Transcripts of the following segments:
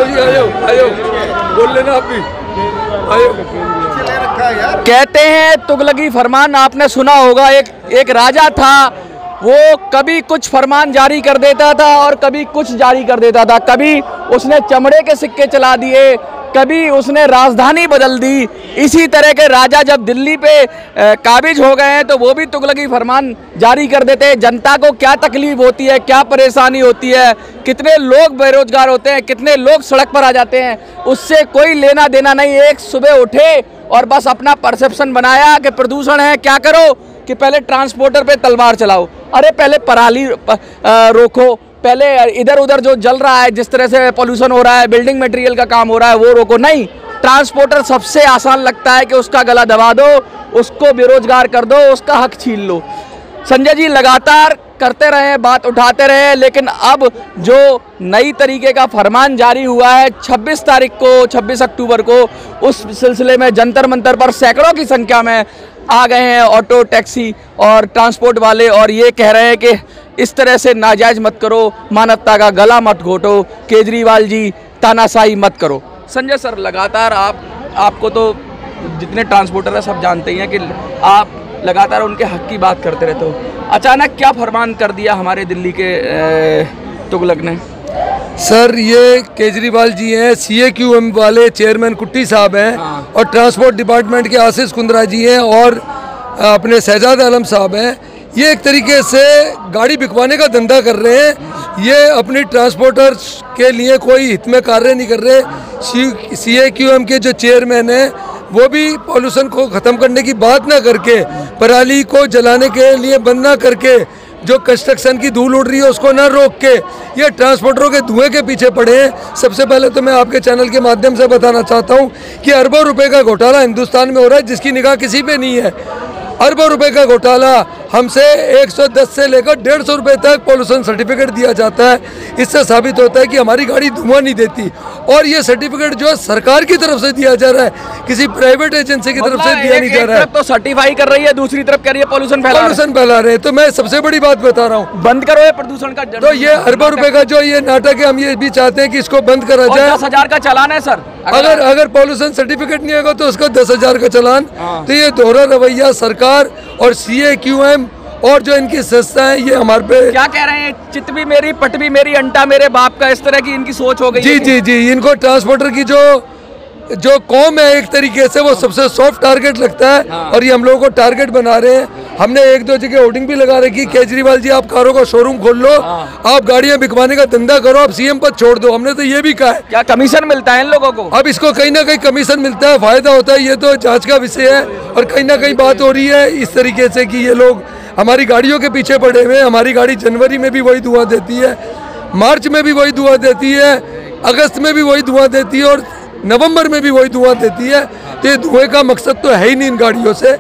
आयो बोल लेना आप भी। कहते हैं तुगलकी फरमान आपने सुना होगा। एक राजा था, वो कभी कुछ फरमान जारी कर देता था और कभी कुछ जारी कर देता था। कभी उसने चमड़े के सिक्के चला दिए, कभी उसने राजधानी बदल दी। इसी तरह के राजा जब दिल्ली पे काबिज हो गए हैं तो वो भी तुगलकी फरमान जारी कर देते हैं। जनता को क्या तकलीफ होती है, क्या परेशानी होती है, कितने लोग बेरोजगार होते हैं, कितने लोग सड़क पर आ जाते हैं, उससे कोई लेना देना नहीं। एक सुबह उठे और बस अपना परसेप्शन बनाया कि प्रदूषण है, क्या करो कि पहले ट्रांसपोर्टर पे तलवार चलाओ, अरे पहले पराली रोको, पहले इधर उधर जो जल रहा है, जिस तरह से पॉल्यूशन हो रहा है, बिल्डिंग मटेरियल का काम हो रहा है, वो रोको। नहीं, ट्रांसपोर्टर सबसे आसान लगता है कि उसका गला दबा दो, उसको बेरोजगार कर दो, उसका हक छीन लो। संजय जी लगातार करते रहे, बात उठाते रहे, लेकिन अब जो नई तरीके का फरमान जारी हुआ है 26 अक्टूबर को, उस सिलसिले में जंतर मंतर पर सैकड़ों की संख्या में आ गए हैं ऑटो, टैक्सी और ट्रांसपोर्ट वाले, और ये कह रहे हैं कि इस तरह से नाजायज मत करो, मानवता का गला मत घोटो, केजरीवाल जी तानाशाही मत करो। संजय सर, लगातार आपको तो जितने ट्रांसपोर्टर हैं सब जानते ही हैं कि आप लगातार उनके हक की बात करते रहते हो। अचानक क्या फरमान कर दिया हमारे दिल्ली के तुगलक ने? सर, ये केजरीवाल जी हैं, CAQM वाले चेयरमैन कुट्टी साहब हैं, और ट्रांसपोर्ट डिपार्टमेंट के आशीष कुंद्रा जी हैं, और अपने शहजाद आलम साहब हैं। ये एक तरीके से गाड़ी बिकवाने का धंधा कर रहे हैं। ये अपनी ट्रांसपोर्टर के लिए कोई हित में कार्य नहीं कर रहे। CAQM के जो चेयरमैन हैं वो भी पॉल्यूशन को ख़त्म करने की बात ना करके, पराली को जलाने के लिए बंद ना करके, जो कंस्ट्रक्शन की धूल उड़ रही है उसको ना रोक के, ये ट्रांसपोर्टरों के धुएं के पीछे पड़े हैं। सबसे पहले तो मैं आपके चैनल के माध्यम से बताना चाहता हूं कि अरबों रुपए का घोटाला हिंदुस्तान में हो रहा है, जिसकी निगाह किसी पे नहीं है। अरबों रुपए का घोटाला, हमसे 110 से लेकर 150 रुपए तक पॉल्यूशन सर्टिफिकेट दिया जाता है। इससे साबित होता है कि हमारी गाड़ी धुआं नहीं देती, और ये सर्टिफिकेट जो सरकार की तरफ से दिया जा रहा है, किसी प्राइवेट एजेंसी की तरफ से दिया नहीं जा रहा है। तो सर्टिफाई कर रही है, दूसरी तरफ कह रही है पॉल्यूशन फैला रहे हैं। तो मैं सबसे बड़ी बात बता रहा हूँ, बंद करो ये प्रदूषण का। तो ये अरबों रुपए का जो ये नाटक है, हम ये भी चाहते हैं कि इसको बंद करा जाए। 10,000 का चालान है सर, अगर पॉल्यूशन सर्टिफिकेट नहीं होगा तो उसको 10,000 का चालान। तो ये दोहरा रवैया सरकार और CAQM और जो इनकी संस्थाएं, ये हमारे पे क्या कह रहे हैं, चित भी मेरी पट भी मेरी, अंटा मेरे बाप का, इस तरह की इनकी सोच हो गई। जी, इनको ट्रांसपोर्टर की जो कौम है, एक तरीके से वो सबसे सॉफ्ट टारगेट लगता है। और ये हम लोगों को टारगेट बना रहे हैं। हमने 1-2 जगह होर्डिंग भी लगा रखी, केजरीवाल जी आप कारों का शोरूम खोल लो, आप गाड़ियां बिकवाने का धंधा करो, आप CM पद छोड़ दो। हमने तो ये भी कहा है। क्या कमीशन मिलता है इन लोगों को? अब इसको कहीं ना कहीं कमीशन मिलता है, फायदा होता है, ये तो जांच का विषय है। और कहीं ना कहीं बात हो रही है इस तरीके से कि ये लोग हमारी गाड़ियों के पीछे पड़े हुए हैं। हमारी गाड़ी जनवरी में भी वही धुआं देती है, मार्च में भी वही धुआं देती है, अगस्त में भी वही धुआं देती है, और नवंबर में भी वही धुआं देती है। तो ये धुएं का मकसद तो है ही नहीं इन गाड़ियों से।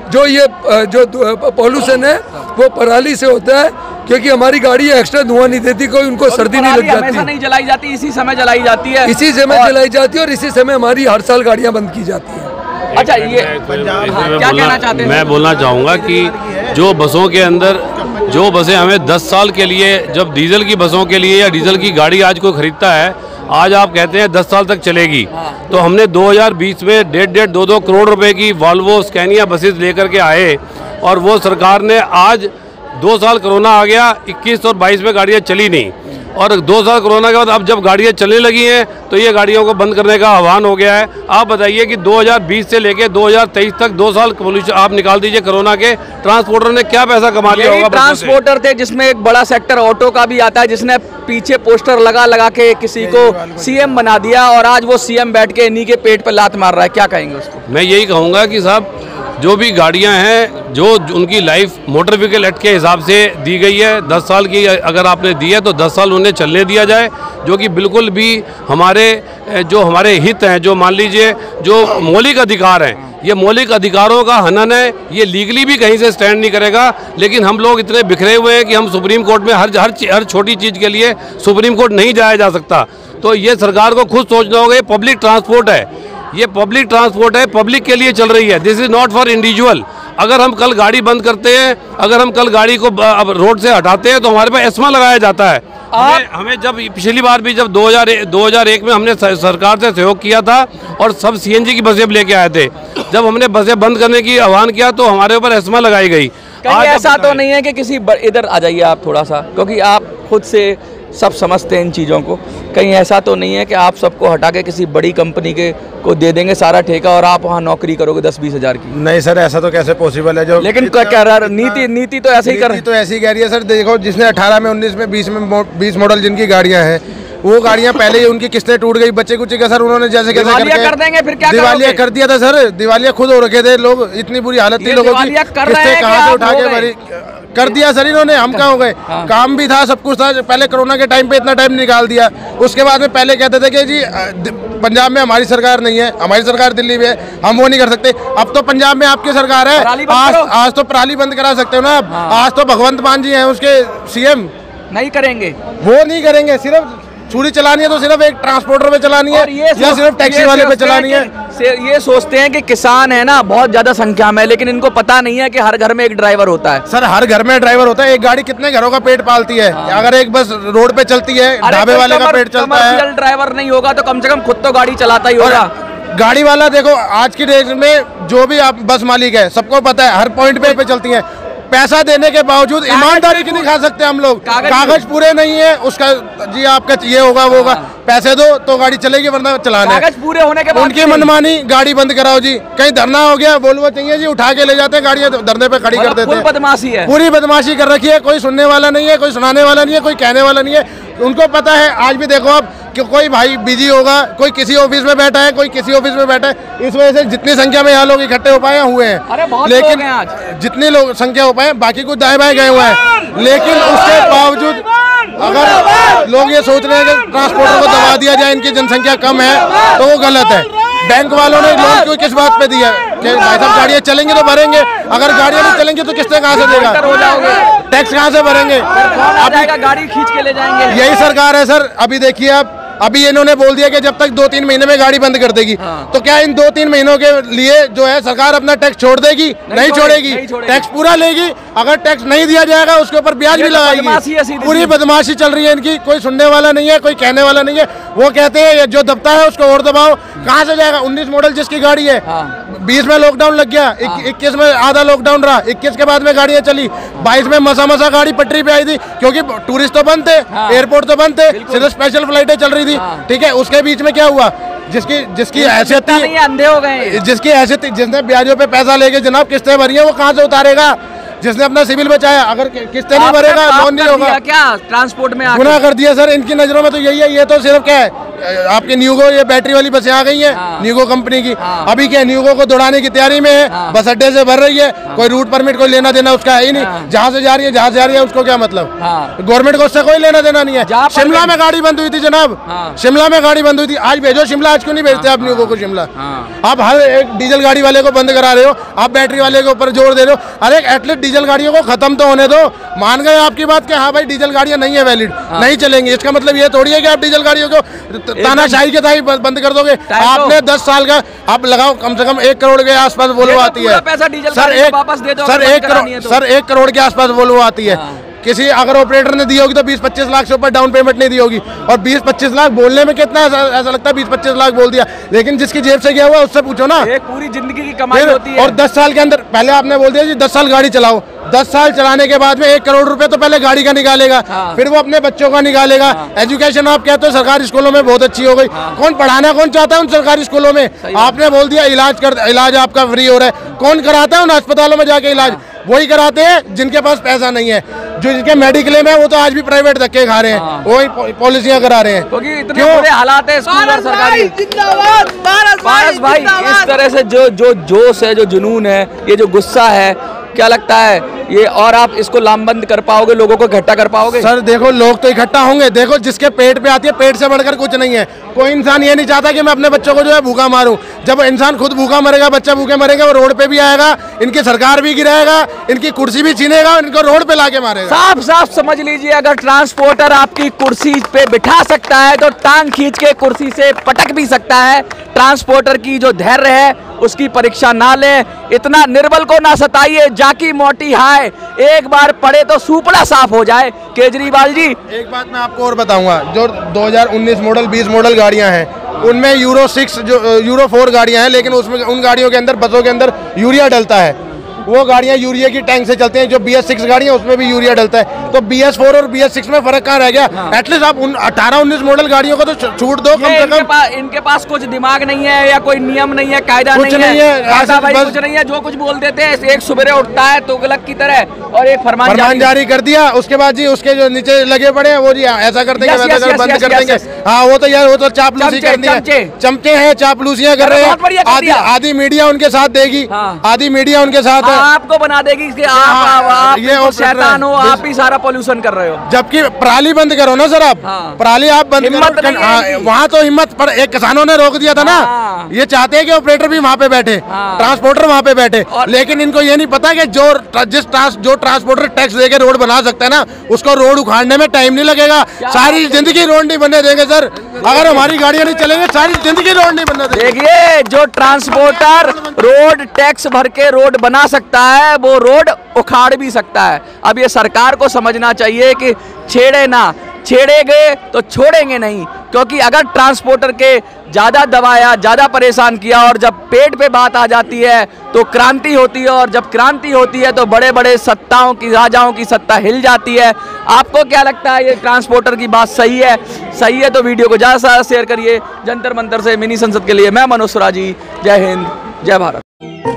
जो पॉल्यूशन है वो पराली से होता है, क्योंकि हमारी गाड़ी एक्स्ट्रा धुआं नहीं देती, कोई उनको सर्दी नहीं लग जाती। हमेशा नहीं जलाई जाती, इसी समय जलाई जाती है, इसी समय जलाई जाती है, और इसी समय हमारी हर साल गाड़ियाँ बंद की जाती हैं। अच्छा, ये क्या कहना चाहते हैं? मैं बोलना चाहूँगा कि जो बसों के अंदर, जो बसें हमें 10 साल के लिए, जब डीजल की बसों के लिए या डीजल की गाड़ी आज कोई खरीदता है, आज आप कहते हैं 10 साल तक चलेगी, तो हमने 2020 में 1.5-2 करोड़ रुपए की वॉल्वो स्कैनिया बसेस लेकर के आए, और वो सरकार ने आज 2 साल कोरोना आ गया, 21 और 22 में गाड़ियाँ चली नहीं, और 2 साल कोरोना के बाद अब जब गाड़ियाँ चलने लगी हैं तो ये गाड़ियों को बंद करने का आह्वान हो गया है। आप बताइए कि 2020 से लेके 2023 तक 2 साल पॉल्यूशन आप निकाल दीजिए कोरोना के, ट्रांसपोर्टर ने क्या पैसा कमा लिया होगा? ट्रांसपोर्टर थे, जिसमें एक बड़ा सेक्टर ऑटो का भी आता है, जिसने पीछे पोस्टर लगा के किसी को CM बना दिया, और आज वो CM बैठ के इन्हीं के पेट पे लात मार रहा है। क्या कहेंगे उसको? मैं यही कहूँगा कि साहब, जो भी गाड़ियां हैं, जो उनकी लाइफ मोटर व्हीकल एक्ट के हिसाब से दी गई है, 10 साल की अगर आपने दी है तो 10 साल उन्हें चलने दिया जाए, जो कि बिल्कुल भी हमारे हित हैं, जो मान लीजिए जो मौलिक अधिकार हैं, ये मौलिक अधिकारों का हनन है, ये लीगली भी कहीं से स्टैंड नहीं करेगा। लेकिन हम लोग इतने बिखरे हुए हैं कि हम सुप्रीम कोर्ट में हर छोटी चीज़ के लिए सुप्रीम कोर्ट नहीं जाया जा सकता। तो ये सरकार को खुद सोचना होगा, ये पब्लिक ट्रांसपोर्ट है, ये पब्लिक ट्रांसपोर्ट है, पब्लिक के लिए चल रही है, this is not for individual. अगर हम कल गाड़ी बंद करते हैं, अगर हम कल गाड़ी को रोड से हटाते हैं तो हमारे पास एस्मा लगाया जाता है। हमें जब पिछली बार भी जब 2001 में हमने सरकार से सहयोग किया था और सब सीएनजी की बसें लेके आए थे, जब हमने बसें बंद करने की आह्वान किया तो हमारे ऊपर एस्मा लगाई गई। कहीं ऐसा तो नहीं है कि किसी इधर आ जाइए आप थोड़ा सा, क्योंकि आप खुद से सब समझते हैं इन चीज़ों को, कहीं ऐसा तो नहीं है कि आप सबको हटा के किसी बड़ी कंपनी के को दे देंगे सारा ठेका और आप वहाँ नौकरी करोगे 10-20 हज़ार की? नहीं सर, ऐसा तो कैसे पॉसिबल है? जो लेकिन नीति तो ऐसे ही कर, तो ऐसी कह रही है सर। देखो, जिसने 18 में 19 में 20 मॉडल जिनकी गाड़ियाँ हैं, वो गाड़ियाँ पहले ही उनकी किस्तें टूट गई, बच्चे कुछ का सर उन्होंने जैसे कैसे कर देंगे, फिर क्या दिवालिया कर दिया था सर। दिवालिया खुद हो रखे थे लोग, इतनी बुरी हालत थी लोगों की, किस्तें कहाँ से उठा के भरी कर दिया सर इन्होंने। हम कहाँ हो गए? काम भी था, सब कुछ था। पहले कोरोना के टाइम पे इतना टाइम निकाल दिया, उसके बाद में पहले कहते थे कि जी पंजाब में हमारी सरकार नहीं है, हमारी सरकार दिल्ली में है, हम वो नहीं कर सकते। अब तो पंजाब में आपकी सरकार है, आज तो पराली बंद करा सकते हो ना आप। आज तो भगवंत मान जी हैं उसके सीएम, नहीं करेंगे, वो नहीं करेंगे। सिर्फ छुरी चलानी है तो सिर्फ एक ट्रांसपोर्टर पे चलानी है या सिर्फ टैक्सी वाले पे चलानी है। ये सोचते हैं कि किसान है ना बहुत ज्यादा संख्या में, लेकिन इनको पता नहीं है कि हर घर में एक ड्राइवर होता है। सर हर घर में ड्राइवर होता है। एक गाड़ी कितने घरों का पेट पालती है? अगर एक बस रोड पे चलती है, ढाबे वाले का पेट चलता है। कमर्शियल ड्राइवर नहीं होगा तो कम से कम खुद तो गाड़ी चलाता ही होगा। गाड़ी वाला देखो, आज की डेट में जो भी आप बस मालिक है, सबको पता है हर पॉइंट पे चलती है। पैसा देने के बावजूद ईमानदारी की नहीं खा सकते हम लोग। कागज पूरे नहीं है उसका, जी आपका ये होगा वो होगा, पैसे दो तो गाड़ी चलेगी वरना चलाना है। कागज पूरे होने के बाद उनकी मनमानी, गाड़ी बंद कराओ जी। कहीं धरना हो गया, वोल्वो चाहिए जी, उठा के ले जाते हैं गाड़ियां, धरने पे खड़ी कर देते हैं। बदमाशी है, पूरी बदमाशी कर रखी है। कोई सुनने वाला नहीं है, कोई सुनाने वाला नहीं है, कोई कहने वाला नहीं है। उनको पता है। आज भी देखो आप कि कोई भाई बिजी होगा, कोई किसी ऑफिस में बैठा है, कोई किसी ऑफिस में बैठा है। इस वजह से जितनी संख्या में यहाँ लोग इकट्ठे हो पाए हुए हैं, लेकिन जितनी लोग संख्या हो पाए, बाकी कुछ दाएं बाएं गए हुए हैं। लेकिन उसके बावजूद अगर लोग ये सोच रहे हैं कि ट्रांसपोर्टर को दबा दिया जाए, इनकी जनसंख्या कम है, तो वो गलत है। बैंक वालों ने लोन क्यों किस बात पे दिया कि भाई साहब गाड़ियाँ चलेंगे तो भरेंगे, अगर गाड़ियाँ नहीं चलेंगी तो किस्तें कहाँ से देगा, टैक्स कहाँ से भरेंगे? अब गाड़ी खींच के ले जाएंगे। यही सरकार है सर। अभी देखिए आप, अभी इन्होंने बोल दिया कि जब तक 2-3 महीने में गाड़ी बंद कर देगी। तो क्या इन 2-3 महीनों के लिए जो है सरकार अपना टैक्स छोड़ देगी? नहीं छोड़ेगी। टैक्स पूरा लेगी। अगर टैक्स नहीं दिया जाएगा उसके ऊपर ब्याज भी लगाएगी। पूरी बदमाशी चल रही है इनकी। कोई सुनने वाला नहीं है, कोई कहने वाला नहीं है। वो कहते हैं जो दबता है उसको और दबाओ। कहाँ से जाएगा? 19 मॉडल जिसकी गाड़ी है, 20 में लॉकडाउन लग गया, 21 में आधा लॉकडाउन रहा, 21 के बाद में गाड़ियां चली, 22 में मसा गाड़ी पटरी पे आई थी, क्योंकि टूरिस्ट तो बंद थे, एयरपोर्ट तो बंद थे, सिर्फ स्पेशल फ्लाइटें चल रही थी। ठीक है, उसके बीच में क्या हुआ? जिसकी हैसियत थी, अंधे हो गए। जिसकी हैसियत थी, जिसने ब्याजों पे पैसा लेके जनाब किस्तें भरी है, वो कहाँ से उतारेगा? जिसने अपना सिविल बचाया, अगर किस्तें नहीं भरेगा, लोन नहीं होगा। क्या ट्रांसपोर्ट में गुनाह कर दिया सर इनकी नजरों में। तो यही है, ये तो सिर्फ क्या है, आपके न्यूगो, ये बैटरी वाली बसें आ गई हैं, न्यूगो कंपनी की। अभी क्या न्यूगो को दौड़ाने की तैयारी में है, बस अड्डे से भर रही है, कोई रूट परमिट कोई लेना देना उसका है ही नहीं। जहाँ से जा रही है उसको क्या मतलब? गवर्नमेंट को उससे कोई लेना देना नहीं है। शिमला में गाड़ी बंद हुई थी जनाब, शिमला में गाड़ी बंद हुई थी। आज भेजो शिमला, आज क्यों नहीं भेजते आप न्यूगो को शिमला? आप हर एक डीजल गाड़ी वाले को बंद करा रहे हो, आप बैटरी वाले के ऊपर जोर दे रहे हो। अरे एटलीस्ट डीजल गाड़ियों को खत्म तो होने दो। मान गए आपकी बात कि हाँ भाई डीजल गाड़ियां नहीं है वैलिड, नहीं चलेंगी। इसका मतलब ये थोड़ी है कि आप डीजल गाड़ियों को तानाशाही के तहत बंद कर दोगे। आपने 10 साल का आप लगाओ, कम से कम 1 करोड़ के आसपास वोल्वो आती है सर 1 करोड़ के आसपास वोल्वो आती है। किसी अगर ऑपरेटर ने दी होगी तो 20-25 लाख से ऊपर डाउन पेमेंट नहीं दी होगी। और 20-25 लाख बोलने में कितना ऐसा लगता है, 20-25 लाख बोल दिया, लेकिन जिसकी जेब से गया हुआ उससे पूछो ना। एक पूरी जिंदगी की कमाई होती है। और 10 साल के अंदर पहले आपने बोल दिया जी 10 साल गाड़ी चलाओ, 10 साल चलाने के बाद में 1 करोड़ रुपए तो पहले गाड़ी का निकालेगा, फिर वो अपने बच्चों का निकालेगा। एजुकेशन आप कहते हो सरकारी स्कूलों में बहुत अच्छी हो गई, कौन पढ़ाना कौन चाहता है उन सरकारी स्कूलों में? आपने बोल दिया इलाज आपका फ्री हो रहा है, कौन कराता है उन अस्पतालों में जाके इलाज? वही कराते हैं जिनके पास पैसा नहीं है। जो जिनके मेडिक्लेम है वो तो आज भी प्राइवेट धक्के खा रहे हैं, वही पॉलिसियां करा रहे हैं। क्योंकि इतने बुरे हालात है स्कूल और सरकारी। पारस भाई, इस तरह से जो जोश है, जो जुनून है, ये जो गुस्सा है, क्या लगता है ये और आप इसको लामबंद कर पाओगे, लोगों को इकट्ठा कर पाओगे? सर देखो, लोग तो इकट्ठा होंगे। देखो जिसके पेट पे आती है, पेट से बढ़कर कुछ नहीं है। कोई इंसान ये नहीं चाहता कि मैं अपने बच्चों को जो है भूखा मारूं। जब इंसान खुद भूखा मरेगा, बच्चा भूखे मरेगा, वो रोड पे भी आएगा, इनकी सरकार भी गिराएगा, इनकी कुर्सी भी छीनेगा, इनको रोड पे लाके मारेगा। साफ समझ लीजिए, अगर ट्रांसपोर्टर आपकी कुर्सी पे बिठा सकता है तो टांग खींच के कुर्सी से पटक भी सकता है। ट्रांसपोर्टर की जो धैर्य है उसकी परीक्षा ना लें। इतना निर्बल को ना सताइए, जाकी मोटी हाय, एक बार पढ़े तो सूपड़ा साफ हो जाए। केजरीवाल जी, एक बात मैं आपको और बताऊंगा, जो 2019 मॉडल 20 मॉडल गाड़ियां हैं उनमें यूरो 6 जो यूरो 4 गाड़ियां हैं, लेकिन उसमें उन गाड़ियों के अंदर, बसों के अंदर यूरिया डलता है। वो गाड़ियां यूरिया की टैंक से चलती हैं। जो BS6 गाड़ियां उसमें भी यूरिया डलता है। तो BS4 और BS6 में फर्क कहाँ रह गया? एटलीस्ट आप 18-19 मॉडल गाड़ियों को तो छूट दो कम से कम। इनके पास कुछ दिमाग नहीं है या कोई नियम नहीं है, कायदा नहीं है, भाई कुछ नहीं है, जो कुछ बोल देते हैं। एक सुबह उठता है तुगलक की तरह और एक फरमान जारी कर दिया, उसके बाद जी उसके जो नीचे लगे पड़े हैं वो जी ऐसा कर देंगे, वैसा कर बंद कर देंगे। हाँ वो तो यार, वो तो चापलूसी करनी है, चमचे हैं, चापलूसियां कर रहे हैं। आधी मीडिया उनके साथ देगी, आधी मीडिया उनके साथ है। आपको बना देगी कि आप ये शैतान हो, आप ही सारा पोल्यूशन कर रहे हो। जबकि पराली बंद करो ना सर, आप पराली आप बंद करो। वहाँ तो हिम्मत, पर एक किसानों ने रोक दिया था ना। ये चाहते हैं कि ऑपरेटर भी वहाँ पे बैठे, ट्रांसपोर्टर वहाँ पे बैठे, लेकिन इनको ये नहीं पता कि जो ट्रांसपोर्टर टैक्स देके रोड बना सकता है ना, उसको रोड उखाड़ने में टाइम नहीं लगेगा। सारी जिंदगी रोड नहीं बनने देंगे सर। अगर हमारी गाड़ियाँ नहीं चलेंगे सारी जिंदगी रोड नहीं बनने देंगे। देखिए, जो ट्रांसपोर्टर रोड टैक्स भर के रोड बना सकता है वो रोड उखाड़ भी सकता है। अब ये सरकार को समझना चाहिए कि छेड़े ना, छेड़ेंगे तो छोड़ेंगे नहीं। क्योंकि अगर ट्रांसपोर्टर के ज़्यादा दबाया, ज़्यादा परेशान किया और जब पेट पे बात आ जाती है तो क्रांति होती है, और जब क्रांति होती है तो बड़े बड़े सत्ताओं की, राजाओं की सत्ता हिल जाती है। आपको क्या लगता है, ये ट्रांसपोर्टर की बात सही है? सही है तो वीडियो को ज़्यादा से ज़्यादा शेयर करिए। जंतर मंतर से मिनी संसद के लिए मैं मनोज सुराजी। जय हिंद, जय भारत।